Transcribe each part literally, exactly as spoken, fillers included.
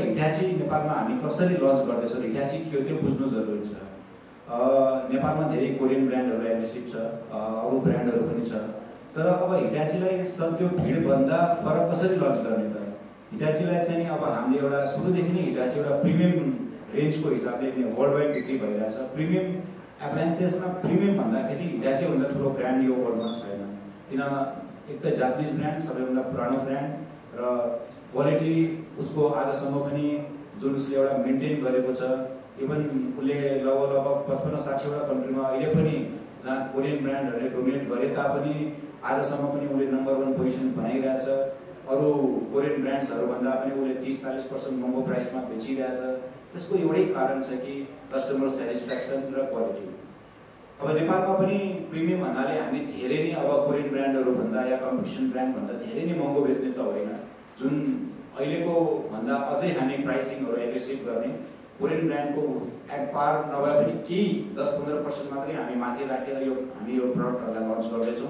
Hitachi नेपालमा हामी कसरी लन्च गर्दैछौँ, हिटाची के हो त्यो बुझ्नु जरुरी छ। नेपालमा धेरै कोरियन ब्रान्डहरू एग्रेसिभ छ, अरू ब्रान्डहरू पनि छ, तर अब हिटाचीलाई सब त्यो भिडभन्दा फरक कसरी लन्च गर्ने त? हिटाचीलाई चाहिँ अब हामीले एउटा सुरुदेखि नै हिटाची एउटा प्रिमियम रेन्जको हिसाबले वर्ल्ड वाइड बिक्री भइरहेछ। प्रिमियम एप्लायन्सेसमा प्रिमियम भन्दाखेरि हिटाची भन्दा ठुलो ब्रान्ड यो वर्ल्डमा छैन, किन एक त जापानिज ब्रान्ड, सबैभन्दा पुरानो ब्रान्ड र क्वालिटी उसको आजसम्म पनि जुन उसले एउटा मेन्टेन गरेको छ। इभन उसले लगभग लगभग पचपन्न साठीवटा कन्ट्रीमा अहिले पनि जहाँ कोरियन ब्रान्डहरूले डोमिनेट गरे तापनि आजसम्म पनि उसले नम्बर वान पोजिसन बनाइरहेछ। अरू कोरियन ब्रान्ड्सहरूभन्दा पनि उसले तिस चालिस पर्सेन्ट महँगो प्राइसमा बेचिरहेछ। त्यसको एउटै कारण छ कि कस्टमर सेटिस्फ्याक्सन र क्वालिटी। अब नेपालमा पनि प्रिमियम भन्नाले हामी धेरै नै अब कोरियन ब्रान्डहरूभन्दा या कम्पिटिसन ब्रान्डभन्दा धेरै नै महँगो बेच्ने त होइन। जुन अहिलेको भन्दा अझै हामी प्राइसिङहरू एग्रेसिभ गर्ने, कोरियन ब्रान्डको एट पार नभए पनि केही दस पन्ध्र पर्सेन्ट मात्रै हामी माथि राखेर यो हामी यो प्रडक्टहरूलाई लन्च गर्दैछौँ।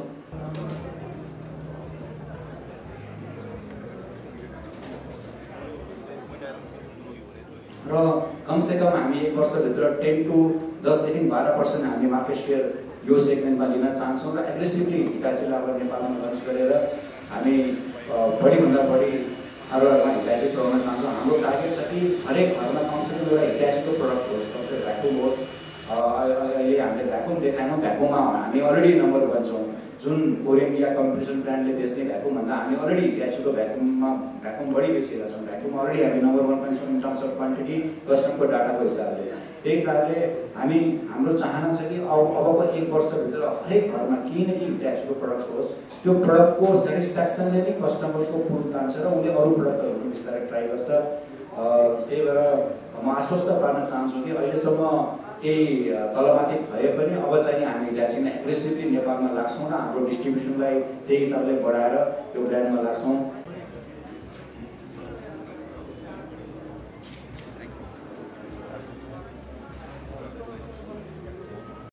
र कमसेकम हामी एक वर्षभित्र टेन टु दसदेखि बाह्र पर्सेन्ट हामी मार्केट सेयर यो सेगमेन्टमा लिन चाहन्छौँ र एग्रेसिभली हिटाचीलाई अब नेपालमा लन्च गरेर हामी बढीभन्दा बढी अरूहरूमा हिटाची पुऱ्याउन चाहन्छौँ। हाम्रो टार्गेट छ कि हरेक घरमा कमसेकम एउटा हिटाचीको प्रडक्ट होस्, कतै भ्याकुम होस्। अहिले हामीले भ्याकुम देखाएनौँ, भ्याकुममा हामी अलरेडी नम्बर वान छौँ। जुन कोरियन या कम्पिटिसन ब्रान्डले बेच्ने भ्याकुम भन्दा हामी अलरेडी हिटाचीको भ्याकुममा भ्याकुम बढी बेचिरहेको छौँ। भ्याकुम अलरेडी हामी नम्बर वान पनि छौँ इन टर्म्स अफ क्वान्टिटी कस्टमरको डाटाको हिसाबले। त्यही हिसाबले हामी हाम्रो चाहना छ कि अब अबको एक वर्षभित्र हरेक घरमा केही न केही हिटाचीको प्रडक्ट होस्। त्यो प्रडक्टको सेटिस्फ्याक्सनले नै कस्टमरको पुल तान्छ र उसले अरू प्रडक्टहरू पनि बिस्तारै ट्राई गर्छ। त्यही भएर म आश्वस्त पार्न चाहन्छु कि अहिलेसम्म केही तलमाथि भए पनि अब चाहिँ हामी हिटाचीमा एग्रेसिभली नेपालमा लाग्छौँ र हाम्रो डिस्ट्रिब्युसनलाई त्यही हिसाबले बढाएर त्यो ब्रान्डमा लाग्छौँ।